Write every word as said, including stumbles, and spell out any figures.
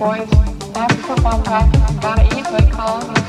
boys, after football practice, gotta eat, but calling